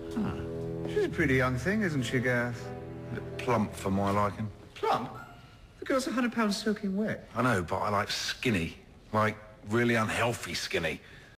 She's a pretty young thing, isn't she, Gareth? A bit plump for my liking. Plump? The girl's £100 soaking wet. I know, but I like skinny. Like, really unhealthy skinny.